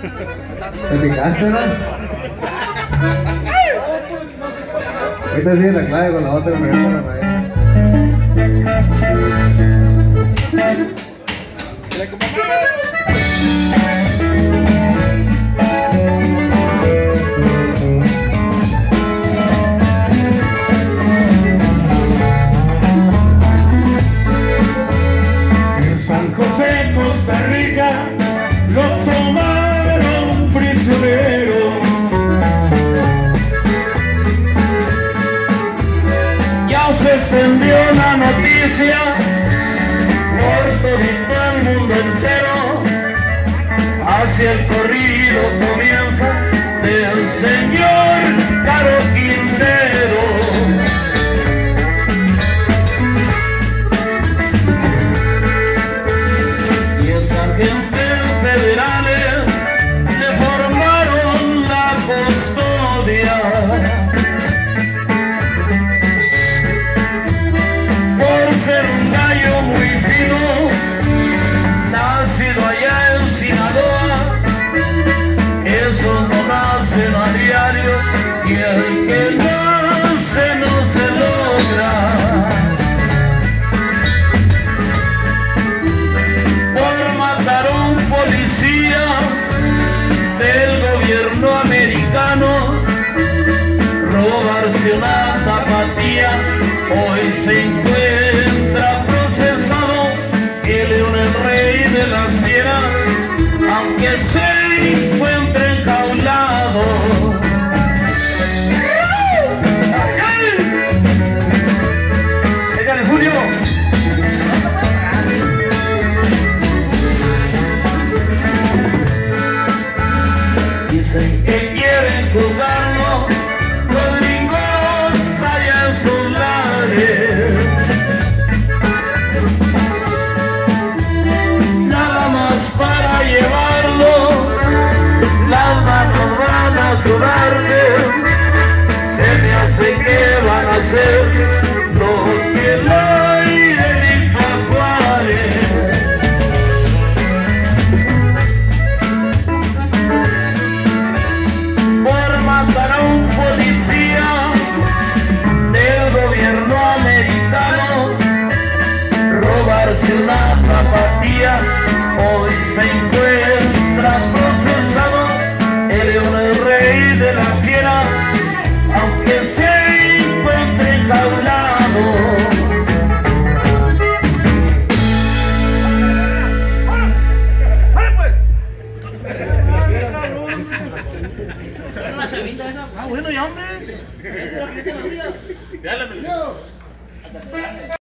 ¿Te picaste, no? Ahorita sigue la clave con la otra, me regresa la raya. En San José, Costa Rica, lo tomaron prisionero. Ya se extendió la noticia por todo el mundo entero. Hacia el corrido comienza del señor Caro Quintero. Y esa gente federales le formaron la custodia. Por ser un gallo muy fino, nacido allá en Sinaloa, esos no nacen a diario y el que nace no se logra. Por matar a un policía del gobierno americano, robarse una tapatía, hoy se encuentra procesado el león, el rey de las fieras, aunque se encuentre enjaulado. ¡Déjale, Julio! Dicen que quieren juzgarlo los gringos allá en sus lares. Nada más para llevarlo, las manos van a sudarle. Se me hace que van a hacer lo que el aire le hizo a Juárez. Por matar a un policía del gobierno americano, robarse una tapatía, hoy se encuentra procesado el león, el rey de la fiera, aunque se encuentre enjaulado. Bueno, ya, hombre.